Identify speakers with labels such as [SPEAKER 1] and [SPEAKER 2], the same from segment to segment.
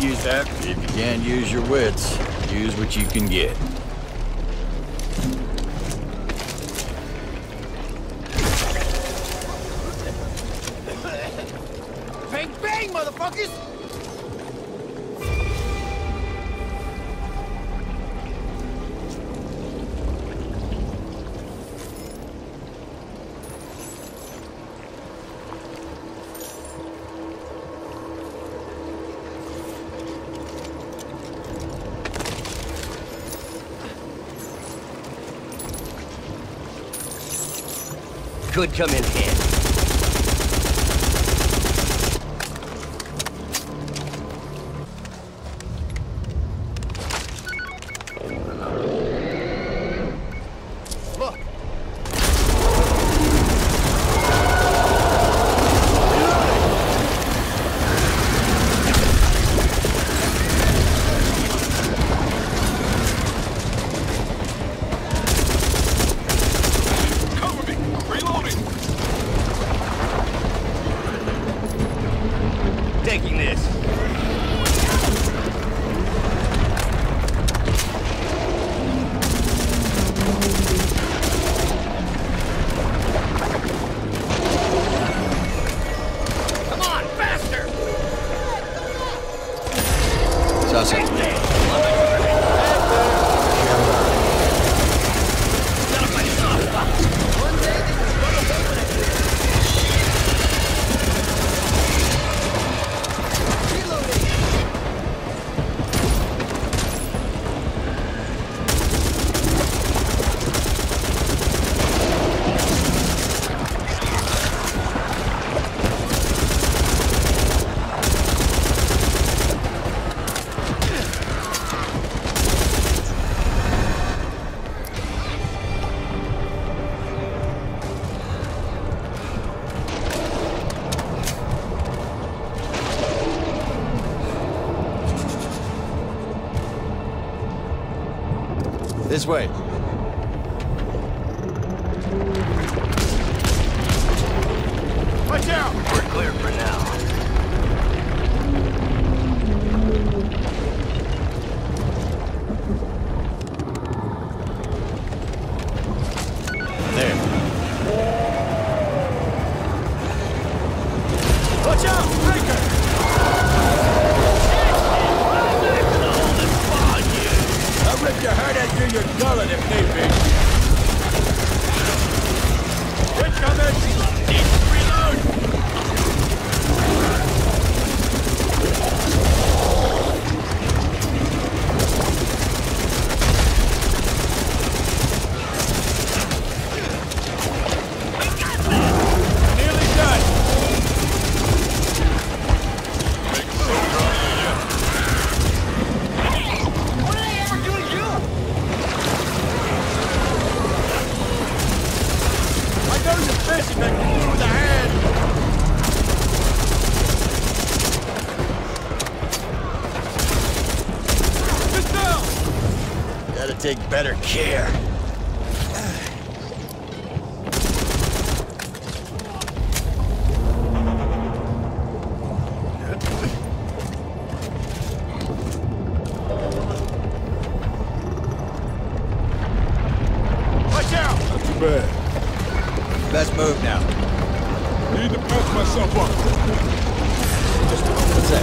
[SPEAKER 1] use that.
[SPEAKER 2] If you can't use your wits, use what you can get.
[SPEAKER 1] Bang, bang, motherfuckers!
[SPEAKER 3] Could come in handy.
[SPEAKER 1] Look!
[SPEAKER 3] Taking this.
[SPEAKER 1] Come on, faster!
[SPEAKER 2] Sussy. This way.
[SPEAKER 1] Watch out!
[SPEAKER 3] We're clear for now.
[SPEAKER 2] There.
[SPEAKER 1] Watch out! Breaker! I'll rip your heart out through your gullet if need be. Incoming! Need to reload! Nearly done! What did I ever do to you? My nose is fishing back through with a hand. Sit down!
[SPEAKER 2] Gotta take better care.
[SPEAKER 1] Watch out!
[SPEAKER 4] Not too bad.
[SPEAKER 2] Best move now.
[SPEAKER 4] Need to patch myself up.
[SPEAKER 2] What's that?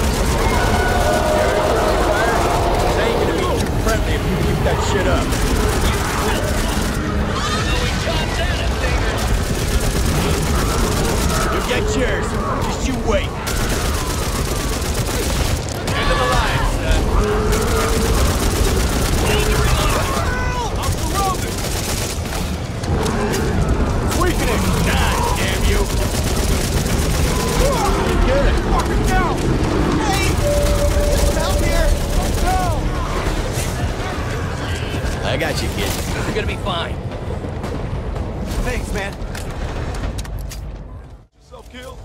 [SPEAKER 1] They ain't gonna be too friendly if you keep that shit up. You get yours. Just you wait. End of the line, son. I'm surrounded. Weakening. God damn you. You get it. Fucking down. Hey! Help here. No.
[SPEAKER 2] I got you, kid.
[SPEAKER 3] You're gonna be fine.
[SPEAKER 1] Thanks, man.
[SPEAKER 4] Self-kill?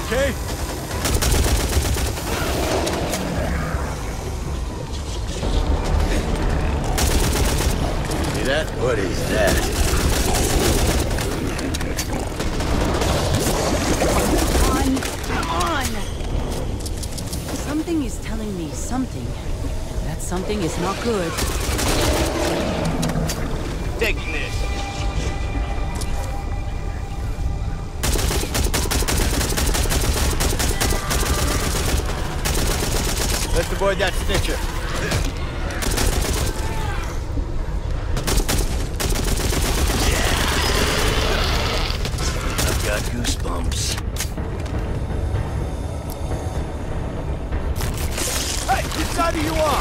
[SPEAKER 4] okay?
[SPEAKER 2] See that? What is that?
[SPEAKER 5] Come on! Something is telling me something. That something is not good.
[SPEAKER 3] Taking this.
[SPEAKER 2] Let's avoid that snitcher. I've got goosebumps.
[SPEAKER 1] Hey, which side are you on?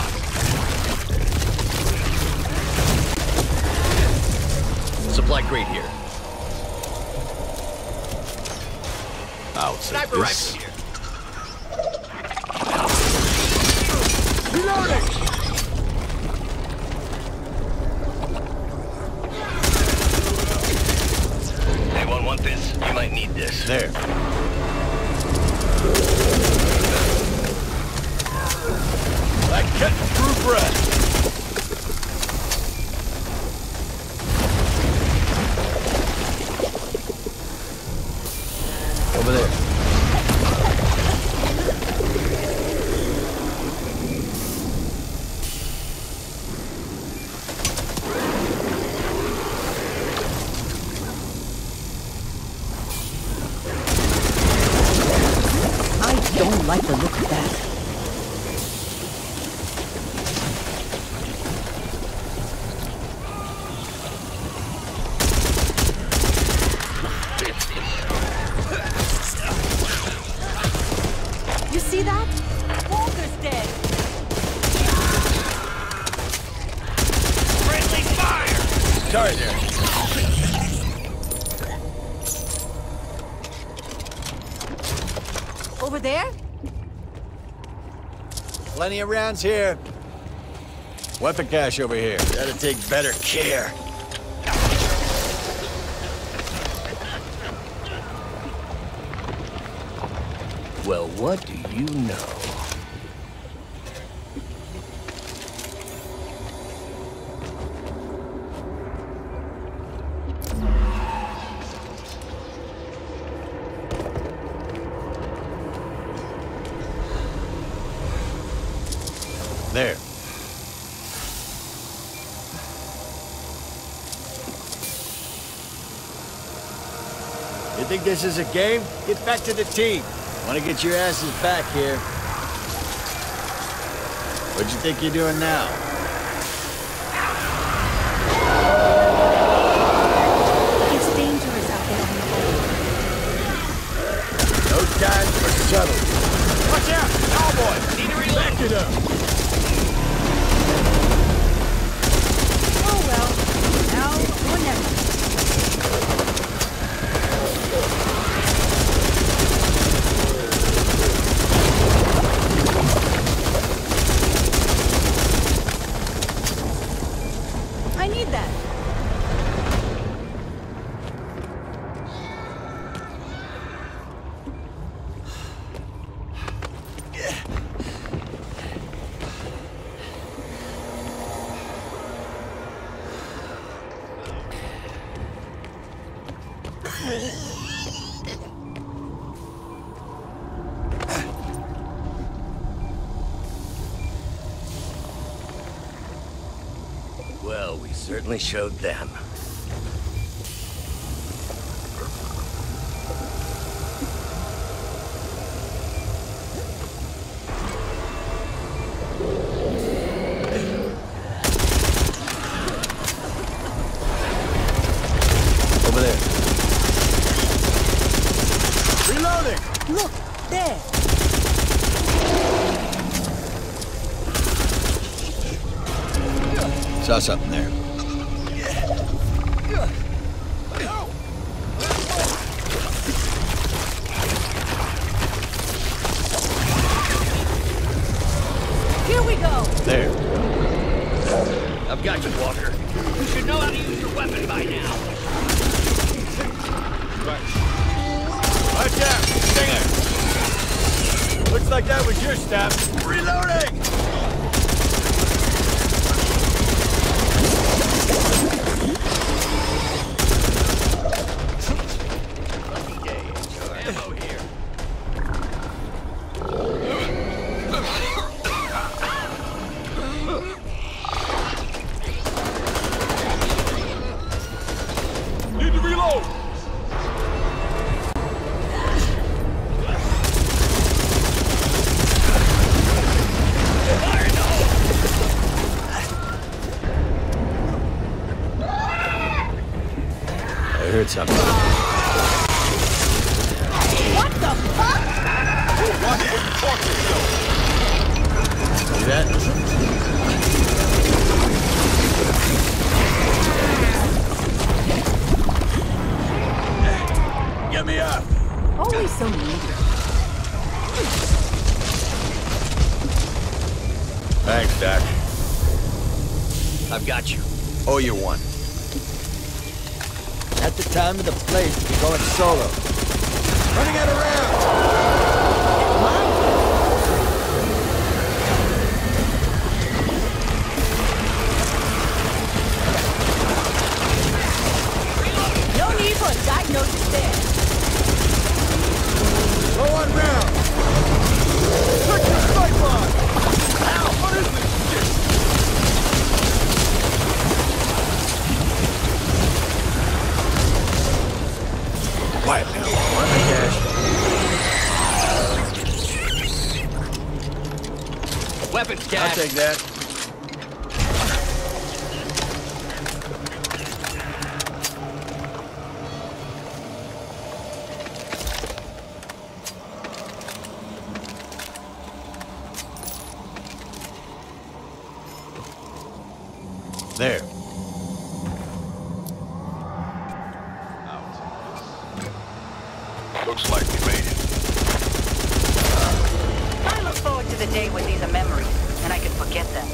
[SPEAKER 2] Supply crate here. I'll take
[SPEAKER 3] Sniper
[SPEAKER 2] this.
[SPEAKER 3] rifle here.
[SPEAKER 1] Reloading!
[SPEAKER 3] Anyone want this? You might need this.
[SPEAKER 2] There. Like cutting through bread. Over there.
[SPEAKER 5] I don't like the look of that. You see that? Walker's dead.
[SPEAKER 3] Friendly fire!
[SPEAKER 2] Sorry there.
[SPEAKER 5] Over there?
[SPEAKER 2] Plenty of rounds here. Weapon cache over here. Gotta take better care.
[SPEAKER 3] Well, what do you know?
[SPEAKER 2] There. You think this is a game? Get back to the team. Want to get your asses back here. What'd you think you're doing now?
[SPEAKER 5] It's dangerous out there.
[SPEAKER 2] No time for subtlety.
[SPEAKER 1] Watch out! Cowboy!
[SPEAKER 3] Need to reload.
[SPEAKER 1] Back it up!
[SPEAKER 5] Oh well. Now or never. I need that.
[SPEAKER 3] Well, we certainly showed them.
[SPEAKER 2] Over there.
[SPEAKER 1] Reloading!
[SPEAKER 5] Look, there.
[SPEAKER 2] Saw something there.
[SPEAKER 5] Here we go.
[SPEAKER 2] There.
[SPEAKER 3] I've got you, Walker. You should know how to use your weapon by now.
[SPEAKER 2] Watch out! Stinger! was your step. Reloading!
[SPEAKER 3] Lucky day. Ammo here.
[SPEAKER 4] Need to reload!
[SPEAKER 2] I heard something.
[SPEAKER 5] What the fuck?
[SPEAKER 4] Watch where you talk to yourself!
[SPEAKER 2] See that? Get me up!
[SPEAKER 5] Always so needy.
[SPEAKER 2] Thanks, Doc.
[SPEAKER 3] I've got you.
[SPEAKER 2] Owe you one. At the time of the place to be going solo. Running out of rounds!
[SPEAKER 5] No need for a diagnosis there.
[SPEAKER 2] Low on round!
[SPEAKER 4] Check your sight line! Ow! What is this shit?
[SPEAKER 2] Quiet now. Want the cash?
[SPEAKER 3] Weapons
[SPEAKER 2] I'll
[SPEAKER 3] cache.
[SPEAKER 2] take that. There.
[SPEAKER 4] Looks like we made it.
[SPEAKER 6] I look forward to the day when these are memories, and I can forget them.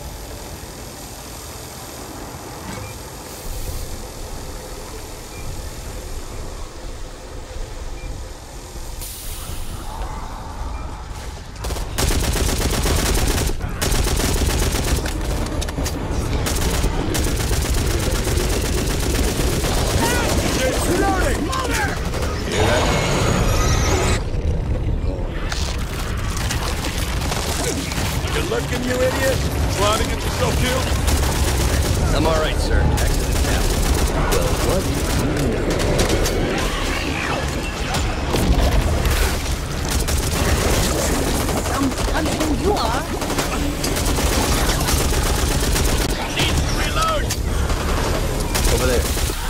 [SPEAKER 2] Looking, you idiot!
[SPEAKER 4] Trying to get yourself killed?
[SPEAKER 3] I'm all right, sir. Accident happened.
[SPEAKER 2] Well, what?
[SPEAKER 5] I mean, you are.
[SPEAKER 3] Need to reload.
[SPEAKER 2] Over there.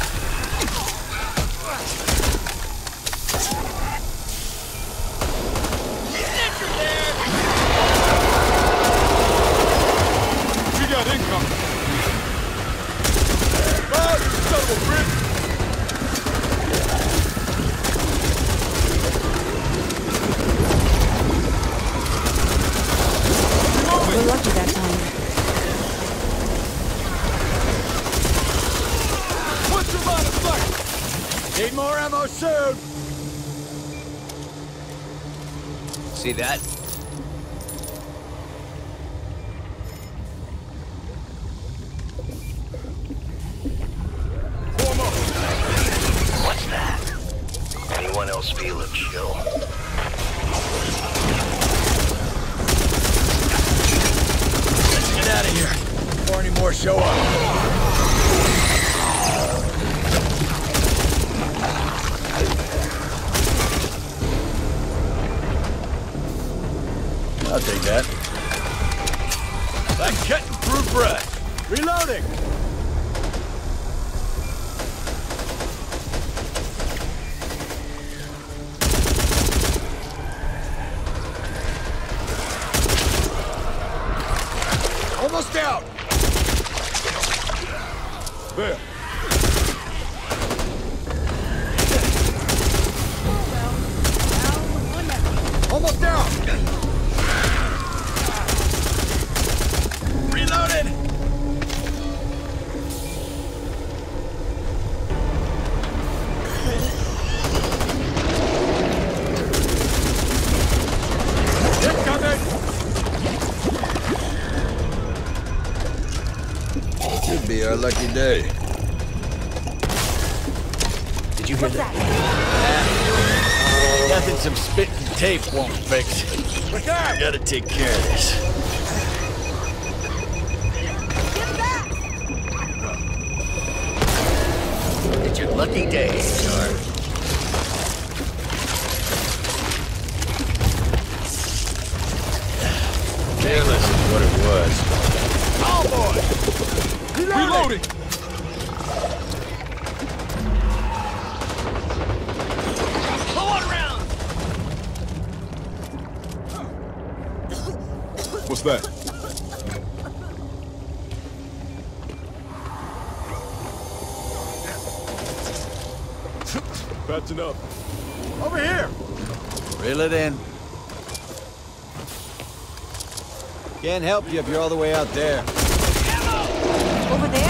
[SPEAKER 4] We got income. Oh, you son of a bitch!
[SPEAKER 5] We're lucky that time.
[SPEAKER 4] What's your line of sight?
[SPEAKER 2] Need more ammo soon!
[SPEAKER 3] See that?
[SPEAKER 4] Form up.
[SPEAKER 3] What's that? Anyone else feel a chill?
[SPEAKER 2] Let's get out of here before any more show up. I'll take that. Like cutting through bread. Reloading! Almost out!
[SPEAKER 4] There.
[SPEAKER 2] Almost down! Reloaded! lucky day.
[SPEAKER 3] Did you hear that?
[SPEAKER 2] Nothing some spit and tape won't fix.
[SPEAKER 1] Look out!
[SPEAKER 2] I gotta take care of this.
[SPEAKER 3] It's your lucky day, Star.
[SPEAKER 2] Careless is what it was.
[SPEAKER 1] Oh boy!
[SPEAKER 4] Reloading!
[SPEAKER 3] Pull one round!
[SPEAKER 4] What's that? Patching up.
[SPEAKER 1] Over here!
[SPEAKER 2] Reel it in. Can't help you if you're all the way out there.
[SPEAKER 6] Over there?